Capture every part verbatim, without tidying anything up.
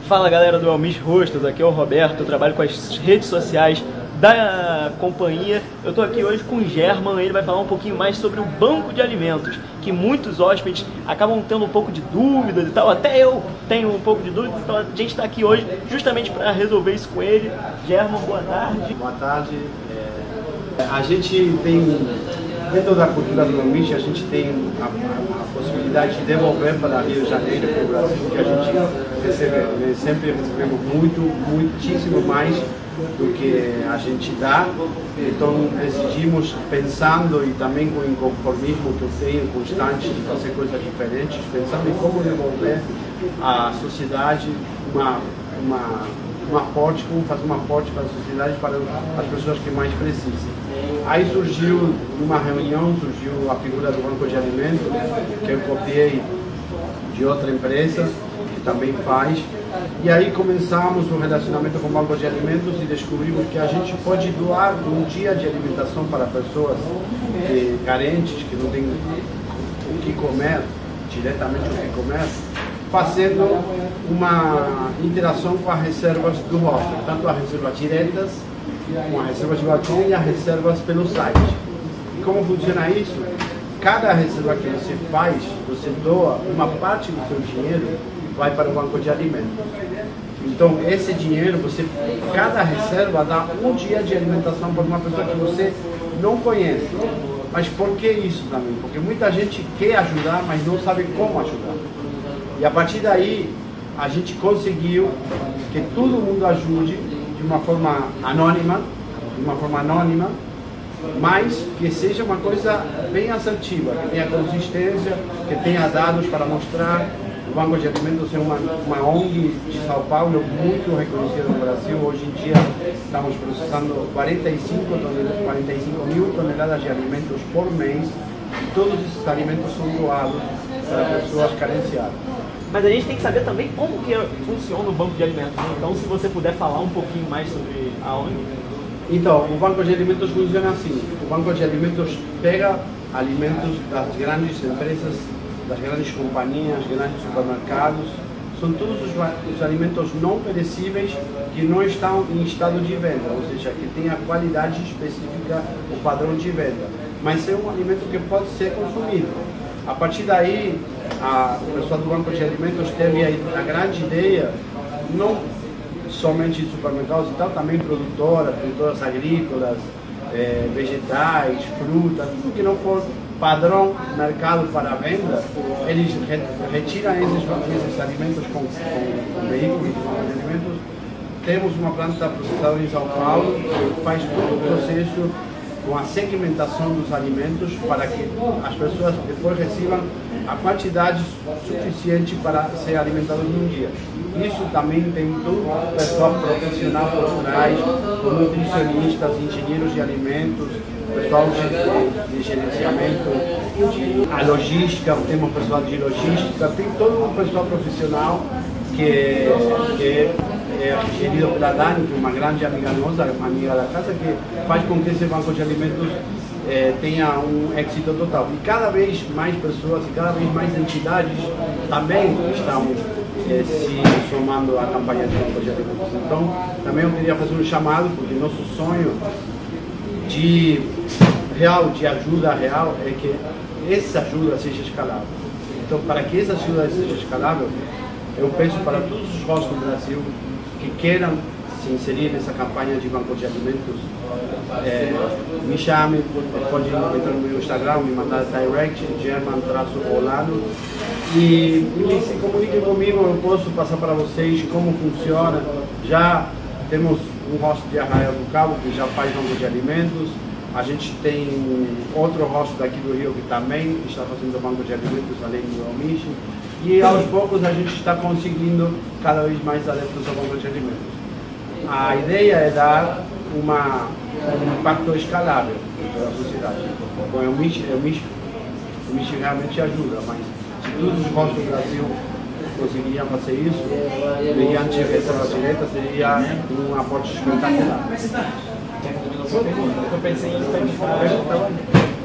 Fala galera do Elmis Rostos, aqui é o Roberto, eu trabalho com as redes sociais da companhia. Eu estou aqui hoje com o German, ele vai falar um pouquinho mais sobre o banco de alimentos, que muitos hóspedes acabam tendo um pouco de dúvidas e tal, até eu tenho um pouco de dúvidas, então a gente está aqui hoje justamente para resolver isso com ele. German, boa tarde. Boa tarde. É, a gente tem, dentro da cultura do Elmis, a gente tem a, a, a possibilidade de devolver para Rio de Janeiro, para o Brasil, que a gente recebe, sempre recebemos muito, muitíssimo mais do que a gente dá. Então decidimos, pensando e também com o inconformismo que eu tenho constante de fazer coisas diferentes, pensando em como devolver à sociedade uma, uma, um aporte, como fazer um aporte para a sociedade, para as pessoas que mais precisam. Aí surgiu, numa reunião, surgiu a figura do banco de alimentos, que eu copiei de outra empresa, que também faz. E aí começamos o relacionamento com o banco de alimentos e descobrimos que a gente pode doar um dia de alimentação para pessoas que, carentes, que não têm o que comer, diretamente o que comer, fazendo uma interação com as reservas do hostel, tanto as reservas diretas, com as reservas de balcão e as reservas pelo site. E como funciona isso? Cada reserva que você faz, você doa uma parte do seu dinheiro, vai para o banco de alimentos. Então esse dinheiro, você, cada reserva dá um dia de alimentação para uma pessoa que você não conhece. Mas por que isso também? Porque muita gente quer ajudar, mas não sabe como ajudar. E a partir daí, a gente conseguiu que todo mundo ajude de uma forma anônima, de uma forma anônima, mas que seja uma coisa bem assertiva, que tenha consistência, que tenha dados para mostrar. O Banco de Alimentos é uma, uma O N G de São Paulo muito reconhecida no Brasil. Hoje em dia estamos processando quarenta e cinco mil toneladas de alimentos por mês, e todos esses alimentos são doados para pessoas carenciadas. Mas a gente tem que saber também como que funciona o banco de alimentos, né? Então se você puder falar um pouquinho mais sobre a O N G. Então, o Banco de Alimentos funciona assim. O Banco de Alimentos pega alimentos das grandes empresas, das grandes companhias, grandes supermercados. São todos os, os alimentos não perecíveis que não estão em estado de venda, ou seja, que tem a qualidade específica, o padrão de venda. Mas é um alimento que pode ser consumido. A partir daí, a, o pessoal do Banco de Alimentos teve a, a grande ideia, não somente em supermercados e tal, também produtoras, produtoras agrícolas, eh, vegetais, frutas, tudo que não for padrão mercado para venda, eles retiram esses, esses alimentos com, com veículos de alimentos. Temos uma planta processadora em São Paulo que faz todo o processo com a segmentação dos alimentos para que as pessoas depois recebam a quantidade suficiente para ser alimentados num dia. Isso também tem todo o pessoal profissional por trás, nutricionistas, engenheiros de alimentos, pessoal de, de gerenciamento, a logística, temos pessoal de logística, tem todo o pessoal profissional que, que é gerido pela Dani, que é uma grande amiga nossa, uma amiga da casa, que faz com que esse banco de alimentos eh, tenha um êxito total. E cada vez mais pessoas e cada vez mais entidades também estão eh, se somando à campanha de banco de alimentos. Então, também eu queria fazer um chamado, porque nosso sonho de real, de ajuda real, é que essa ajuda seja escalável. Então, para que essa ajuda seja escalável, eu peço para todos os hostels do Brasil que queiram se inserir nessa campanha de banco de alimentos, é, me chame, pode entrar no meu Instagram, me mandar direct, German Olano, e, e se comuniquem comigo, eu posso passar para vocês como funciona. Já temos um hostel de Arraial do Cabo que já faz banco de alimentos. A gente tem outro hostel daqui do Rio que também está fazendo banco de alimentos, além do Elmis. E aos poucos a gente está conseguindo cada vez mais adeptos ao banco de alimentos. A ideia é dar uma, um impacto escalável para a sociedade. O Elmis, Elmis, Elmis realmente ajuda, mas se todos os hostels do Brasil conseguiriam fazer isso, mediante reserva direta, seria um aporte espetacular. Eu pensei em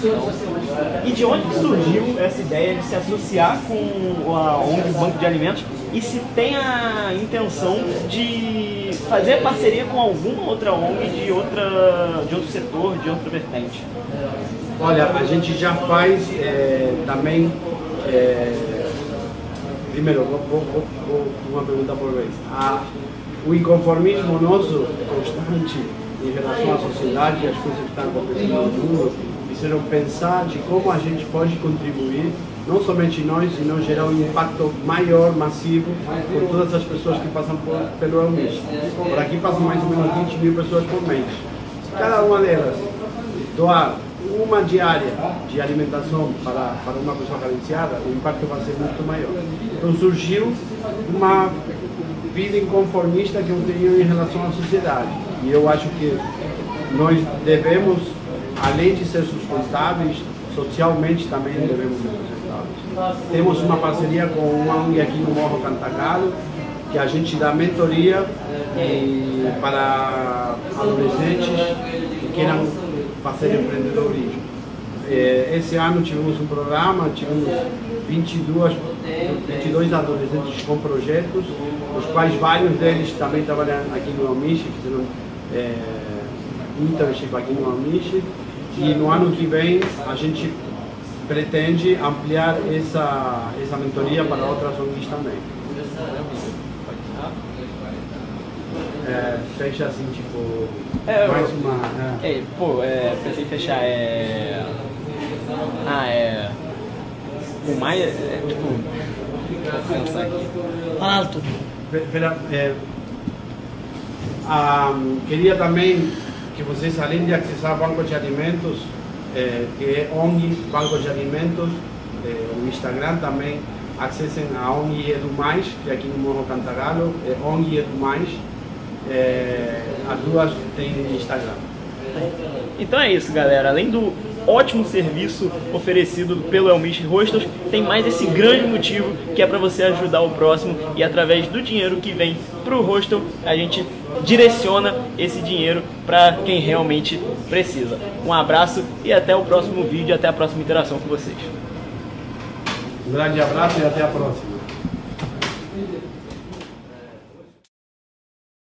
E de onde surgiu essa ideia de se associar com a O N G Banco de Alimentos e se tem a intenção de fazer parceria com alguma outra O N G de, outra, de outro setor, de outra vertente? Olha, a gente já faz é, também, é, primeiro, vou, vou, vou, vou uma pergunta por vez. A, o inconformismo nosso constante em relação à sociedade e às coisas que estão acontecendo no mundo fizeram pensar de como a gente pode contribuir, não somente nós, senão gerar um impacto maior, massivo, por todas as pessoas que passam por, pelo El Miche. Por aqui passam mais ou menos vinte mil pessoas por mês. Se cada uma delas doar uma diária de alimentação para, para uma pessoa carenciada, o impacto vai ser muito maior. Então surgiu uma vida inconformista que eu tenho em relação à sociedade. E eu acho que nós devemos, além de ser sustentáveis, socialmente também devemos ser sustentáveis. Temos uma parceria com uma O N G aqui no Morro Cantagalo, que a gente dá mentoria e, para adolescentes que queiram fazer empreendedorismo. Esse ano tivemos um programa, tivemos vinte e dois adolescentes com projetos, os quais vários deles também trabalham aqui no El Miche, fizeram é, internship aqui no El Miche, e no ano que vem a gente pretende ampliar essa, essa mentoria para outras O N Gs também. É, fecha assim, tipo, é, mais eu, uma... É, é pô, é, pensei em fechar, é... Ah, é... O mais, é, tipo... Vou pensar aqui. Fala alto. Pera, é, ah, queria também que vocês, além de acessar o Banco de Alimentos, é, que é O N G Banco de Alimentos, é, no Instagram também, acessem a O N G Edu Mais, que é aqui no Morro Cantagalo, é O N G Edu Mais. É, as duas têm Instagram. Então é isso, galera. Além do ótimo serviço oferecido pelo El Miche Hostels, tem mais esse grande motivo que é para você ajudar o próximo, e através do dinheiro que vem para o hostel, a gente direciona esse dinheiro para quem realmente precisa. Um abraço e até o próximo vídeo, até a próxima interação com vocês. Um grande abraço e até a próxima.